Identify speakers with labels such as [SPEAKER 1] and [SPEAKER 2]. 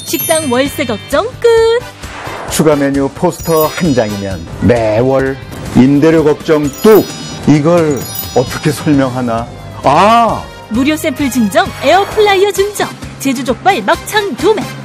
[SPEAKER 1] 식당 월세 걱정 끝.
[SPEAKER 2] 추가 메뉴 포스터 한 장이면 매월 임대료 걱정 뚝. 이걸 어떻게 설명하나?
[SPEAKER 1] 무료 샘플 증정, 에어플라이어 증정, 제주 족발 막창 도매.